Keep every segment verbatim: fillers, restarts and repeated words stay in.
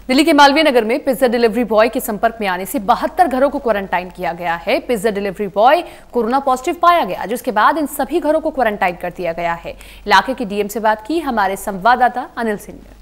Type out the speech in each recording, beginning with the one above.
दिल्ली के मालवीय नगर में pizza delivery boy के संपर्क में आने से बहत्तर घरों को क्वारंटाइन किया गया है। Pizza delivery boy corona positive पाया गया, जिसके बाद इन सभी घरों को क्वारंटाइन कर दिया गया है। इलाके के डीएम से बात की हमारे संवाददाता अनिल सिंह ने।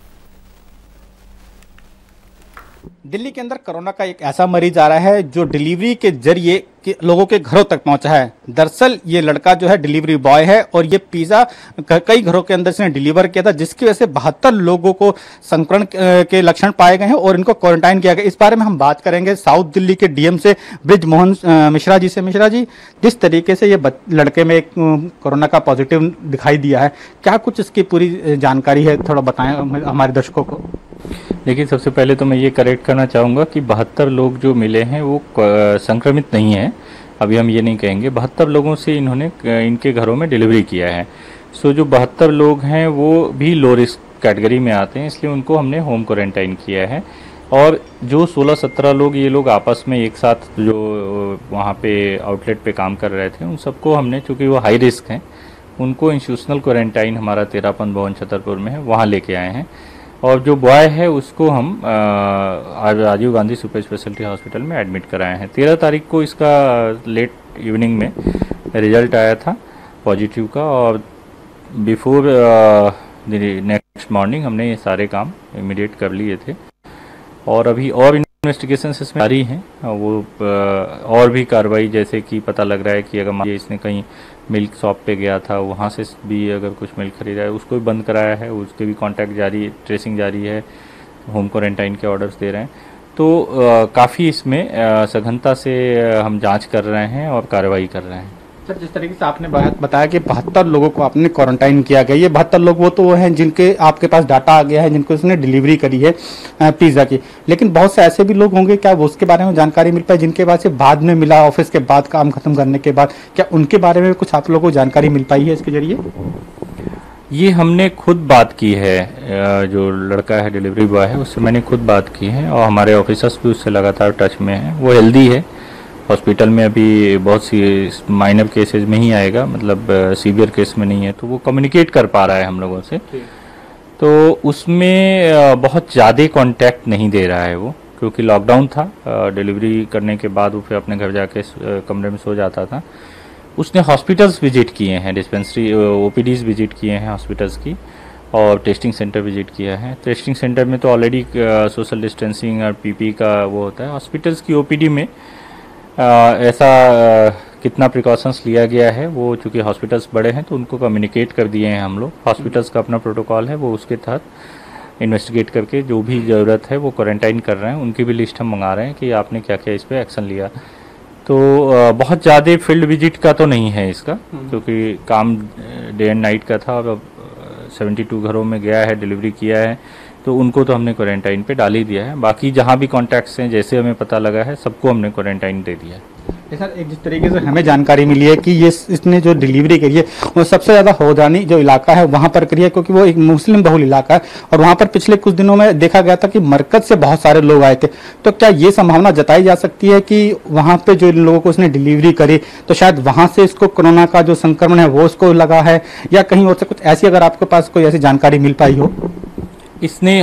दिल्ली के अंदर कोरोना का एक ऐसा मरीज आ रहा है जो डिलीवरी के जरिए कि लोगों के घरों तक पहुंचा है। दरअसल ये लड़का जो है डिलीवरी बॉय है और ये पिज्जा कई घरों के अंदर से डिलीवर किया था, जिसकी वजह से बहत्तर लोगों को संक्रमण के लक्षण पाए गए हैं और इनको क्वारंटाइन किया गया। इस बारे में हम बात करेंगे साउथ दिल्ली के डीएम से ब्रिज मोहन मिश्रा जी से। मिश्रा जी, जिस तरीके से ये लड़के में एक कोरोना का पॉजिटिव दिखाई दिया है, क्या कुछ इसकी पूरी जानकारी है, थोड़ा बताएं हमारे दर्शकों को। देखिए, सबसे पहले तो मैं ये करेक्ट करना चाहूँगा कि बहत्तर लोग जो मिले हैं वो संक्रमित नहीं है। अभी हम ये नहीं कहेंगे, बहत्तर लोगों से इन्होंने इनके घरों में डिलीवरी किया है। सो जो बहत्तर लोग हैं वो भी लो रिस्क कैटेगरी में आते हैं, इसलिए उनको हमने होम क्वारंटाइन किया है। और जो सोलह सत्रह लोग ये लोग आपस में एक साथ जो वहाँ पे आउटलेट पे काम कर रहे थे, उन सबको हमने, चूँकि वो हाई रिस्क हैं, उनको इंस्टीट्यूशनल क्वारंटाइन हमारा तेरापन भवन छतरपुर में है, वहाँ लेके आए हैं। और जो बॉय है उसको हम आज Rajiv Gandhi super speciality hospital में एडमिट कराए हैं। तेरह तारीख को इसका लेट इवनिंग में रिजल्ट आया था पॉजिटिव का, और बिफोर नेक्स्ट मॉर्निंग हमने ये सारे काम इमीडिएट कर लिए थे। और अभी और इन्वेस्टिगेशन इसमें जारी हैं, वो और भी कार्रवाई, जैसे कि पता लग रहा है कि अगर मान इसने कहीं मिल्क शॉप पे गया था, वहाँ से भी अगर कुछ मिल्क खरीदा है, उसको भी बंद कराया है, उसके भी कांटेक्ट जारी, ट्रेसिंग जारी है, होम क्वारंटाइन के ऑर्डर्स दे रहे हैं। तो काफ़ी इसमें सघनता से हम जांच कर रहे हैं और कार्रवाई कर रहे हैं। सर, जिस तरीके से आपने बताया कि बहत्तर लोगों को आपने क्वारंटाइन किया गया, ये बहत्तर लोग वो तो वो हैं जिनके आपके पास डाटा आ गया है, जिनको उसने डिलीवरी करी है पिज्ज़ा की, लेकिन बहुत से ऐसे भी लोग होंगे, क्या वो उसके बारे में जानकारी मिल पाई जिनके पास से बाद में मिला, ऑफिस के बाद काम खत्म करने के बाद, क्या उनके बारे में कुछ आप लोगों को जानकारी मिल पाई है इसके जरिए? ये हमने खुद बात की है, जो लड़का है डिलीवरी बॉय है उससे मैंने खुद बात की है, और हमारे ऑफिसर्स भी उससे लगातार टच में हैं। वो हेल्दी है, हॉस्पिटल में अभी बहुत सी माइनर केसेस में ही आएगा, मतलब सीवियर केस में नहीं है, तो वो कम्युनिकेट कर पा रहा है हम लोगों से। तो उसमें बहुत ज़्यादा कांटेक्ट नहीं दे रहा है वो, क्योंकि लॉकडाउन था। डिलीवरी करने के बाद वो फिर अपने घर जाके कमरे में सो जाता था। उसने हॉस्पिटल्स विजिट किए हैं, डिस्पेंसरी ओपीडीज विजिट किए हैं हॉस्पिटल्स की, और टेस्टिंग सेंटर विजिट किया है। टेस्टिंग सेंटर में तो ऑलरेडी सोशल डिस्टेंसिंग और पीपी का वो होता है। हॉस्पिटल्स की ओपीडी में आ, ऐसा आ, कितना प्रिकॉशंस लिया गया है, वो चूँकि हॉस्पिटल्स बड़े हैं तो उनको कम्युनिकेट कर दिए हैं हम लोग। हॉस्पिटल्स का अपना प्रोटोकॉल है, वो उसके तहत इन्वेस्टिगेट करके जो भी ज़रूरत है वो क्वारंटाइन कर रहे हैं। उनकी भी लिस्ट हम मंगा रहे हैं कि आपने क्या क्या इस पर एक्शन लिया। तो आ, बहुत ज़्यादा फील्ड विजिट का तो नहीं है इसका, क्योंकि काम डे एंड नाइट का था, और सेवेंटी टू घरों में गया है, डिलीवरी किया है, तो उनको तो हमने क्वारंटाइन पे डाल ही दिया है। बाकी जहाँ भी कॉन्टैक्ट्स हैं, जैसे हमें पता लगा है, सबको हमने क्वारंटाइन दे दिया है। सर, एक जिस तरीके से हमें जानकारी मिली है कि ये इसने जो डिलीवरी करी है वो सबसे ज़्यादा हौदानी जो इलाका है वहाँ पर करी है, क्योंकि वो एक मुस्लिम बहुल इलाका है, और वहाँ पर पिछले कुछ दिनों में देखा गया था कि मरकज से बहुत सारे लोग आए थे। तो क्या ये संभावना जताई जा सकती है कि वहाँ पे जो लोगों को उसने डिलीवरी करी, तो शायद वहाँ से इसको कोरोना का जो संक्रमण है वो उसको लगा है, या कहीं और से कुछ ऐसी, अगर आपके पास कोई ऐसी जानकारी मिल पाई हो? इसने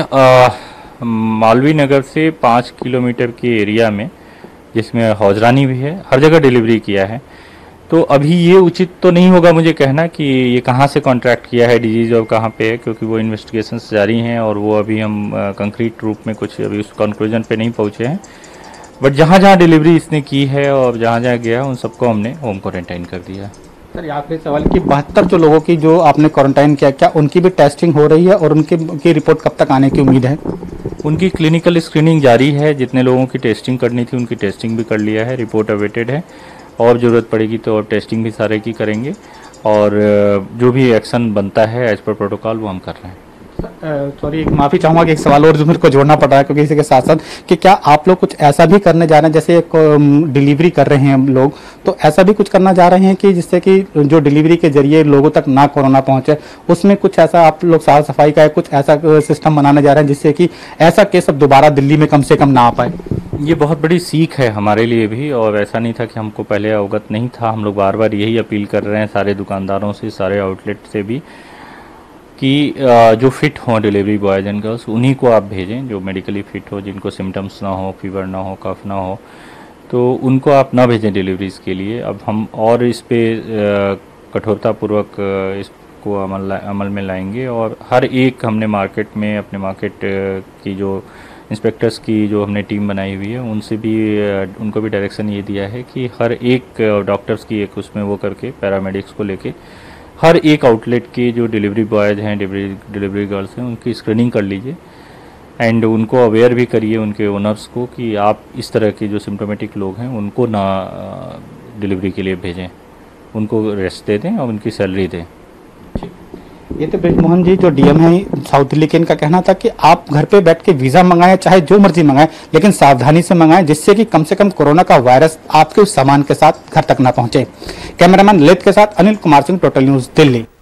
मालवीय नगर से पाँच किलोमीटर के एरिया में, जिसमें हौजरानी भी है, हर जगह डिलीवरी किया है। तो अभी ये उचित तो नहीं होगा मुझे कहना कि ये कहाँ से कॉन्ट्रैक्ट किया है डिजीज और कहाँ पे है, क्योंकि वो इन्वेस्टिगेशंस जारी हैं और वो अभी हम कंक्रीट रूप में कुछ अभी उस कंक्लूजन पे नहीं पहुँचे हैं। बट जहाँ जहाँ डिलीवरी इसने की है और जहाँ जहाँ गया उन सबको हमने होम क्वारंटाइन कर दिया। सर, आखिरी सवाल कि बहत्तर जो लोगों की जो आपने क्वारंटाइन किया, क्या उनकी भी टेस्टिंग हो रही है और उनकी की रिपोर्ट कब तक आने की उम्मीद है? उनकी क्लिनिकल स्क्रीनिंग जारी है, जितने लोगों की टेस्टिंग करनी थी उनकी टेस्टिंग भी कर लिया है, रिपोर्ट अवेटेड है, और ज़रूरत पड़ेगी तो और टेस्टिंग भी सारे की करेंगे, और जो भी एक्शन बनता है एज पर प्रोटोकॉल वो हम कर रहे हैं। सॉरी, एक माफ़ी चाहूँगा कि एक सवाल और जो मेरे को जोड़ना पड़ रहा है, क्योंकि इसी के साथ साथ कि क्या आप लोग कुछ ऐसा भी करने जा रहे हैं, जैसे एक डिलीवरी कर रहे हैं हम लोग, तो ऐसा भी कुछ करना जा रहे हैं कि जिससे कि जो डिलीवरी के जरिए लोगों तक ना कोरोना पहुंचे, उसमें कुछ ऐसा आप लोग साफ सफाई का कुछ ऐसा सिस्टम बनाने जा रहे हैं जिससे कि ऐसा केस अब दोबारा दिल्ली में कम से कम ना आ पाए? ये बहुत बड़ी सीख है हमारे लिए भी, और ऐसा नहीं था कि हमको पहले अवगत नहीं था। हम लोग बार बार यही अपील कर रहे हैं सारे दुकानदारों से, सारे आउटलेट से भी, कि अ, जो फिट हों डिलीवरी बॉयज एंड गर्ल्स उन्हीं को आप भेजें, जो मेडिकली फिट हो, जिनको सिम्टम्स ना हो, फीवर ना हो, कफ ना हो, तो उनको आप ना भेजें डिलीवरीज़ के लिए। अब हम और इस पे कठोरतापूर्वक इसको अमल अमल में लाएंगे और हर एक हमने मार्केट में अपने मार्केट की जो इंस्पेक्टर्स की जो हमने टीम बनाई हुई है उनसे भी उनको भी डायरेक्शन ये दिया है कि हर एक डॉक्टर्स की एक उसमें वो करके पैरामेडिक्स को लेके हर एक आउटलेट के जो डिलीवरी बॉयज़ हैं, डिलीवरी डिलीवरी गर्ल्स हैं, उनकी स्क्रीनिंग कर लीजिए एंड उनको अवेयर भी करिए, उनके ओनर्स को, कि आप इस तरह के जो सिम्टोमेटिक लोग हैं उनको ना डिलीवरी के लिए भेजें, उनको रेस्ट दे दें और उनकी सैलरी दें। ये तो ब्रिजमोहन जी जो डीएम है साउथ दिल्ली के, इनका कहना था कि आप घर पे बैठ के वीज़ा मंगाएं, चाहे जो मर्जी मंगाएं, लेकिन सावधानी से मंगाएं, जिससे कि कम से कम कोरोना का वायरस आपके उस सामान के साथ घर तक ना पहुंचे। कैमरामैन ललित के साथ अनिल कुमार सिंह, टोटल न्यूज़, दिल्ली।